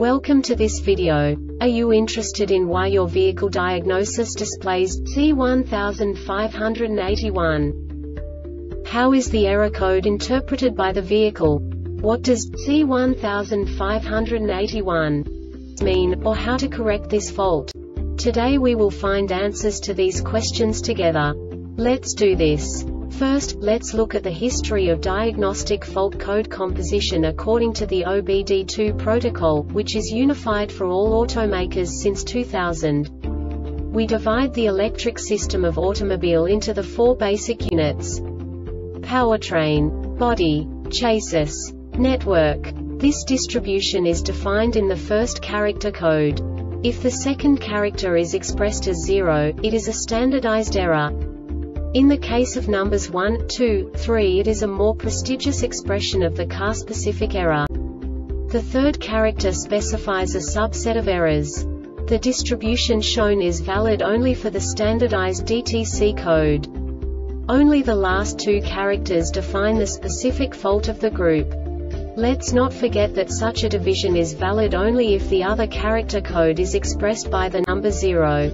Welcome to this video. Are you interested in why your vehicle diagnosis displays C1581? How is the error code interpreted by the vehicle? What does C1581 mean, or how to correct this fault? Today we will find answers to these questions together. Let's do this. First, let's look at the history of diagnostic fault code composition according to the OBD2 protocol, which is unified for all automakers since 2000. We divide the electric system of automobile into the four basic units: powertrain, body, chassis, network. This distribution is defined in the first character code. If the second character is expressed as 0, it is a standardized error. In the case of numbers 1, 2, 3, it is a more prestigious expression of the car-specific error. The third character specifies a subset of errors. The distribution shown is valid only for the standardized DTC code. Only the last two characters define the specific fault of the group. Let's not forget that such a division is valid only if the other character code is expressed by the number 0.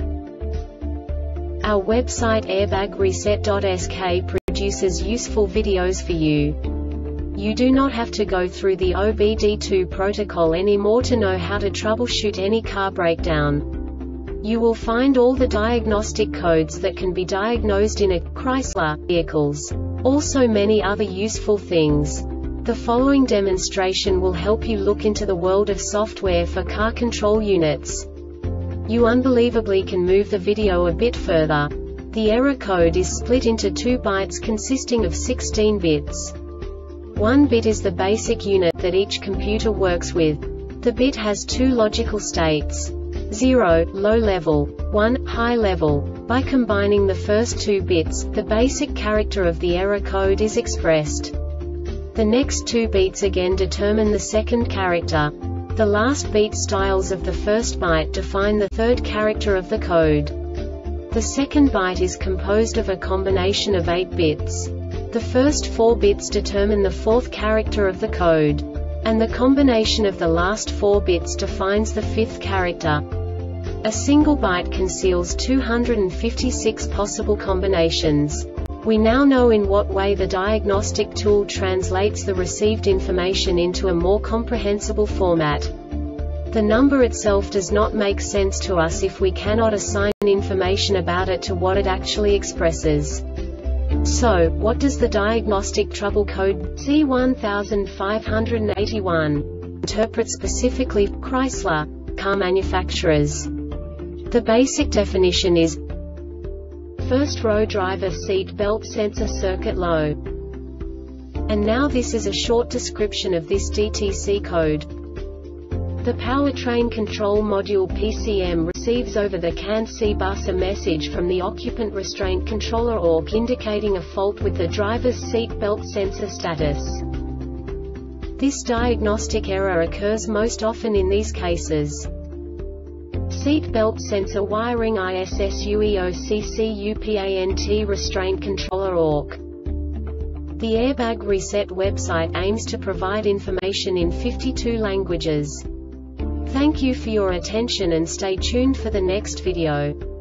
Our website airbagreset.sk produces useful videos for you. You do not have to go through the OBD2 protocol anymore to know how to troubleshoot any car breakdown. You will find all the diagnostic codes that can be diagnosed in a Chrysler vehicles. Also many other useful things. The following demonstration will help you look into the world of software for car control units. You unbelievably can move the video a bit further. The error code is split into 2 bytes consisting of 16 bits. 1 bit is the basic unit that each computer works with. The bit has 2 logical states: 0, low level, 1, high level. By combining the first 2 bits, the basic character of the error code is expressed. The next 2 bits again determine the second character. The last beat styles of the first byte define the third character of the code. The second byte is composed of a combination of 8 bits. The first 4 bits determine the fourth character of the code. And the combination of the last 4 bits defines the fifth character. A single byte conceals 256 possible combinations. We now know in what way the diagnostic tool translates the received information into a more comprehensible format. The number itself does not make sense to us if we cannot assign information about it to what it actually expresses. So, what does the diagnostic trouble code C1581 interpret specifically for Chrysler car manufacturers? The basic definition is: first row driver seat belt sensor circuit low. And now this is a short description of this DTC code. The powertrain control module PCM receives over the CAN-C bus a message from the occupant restraint controller ORC indicating a fault with the driver's seat belt sensor status. This diagnostic error occurs most often in these cases: seat belt sensor wiring ISSUEOCCUPANT restraint controller ORC. The Airbag Reset website aims to provide information in 52 languages. Thank you for your attention and stay tuned for the next video.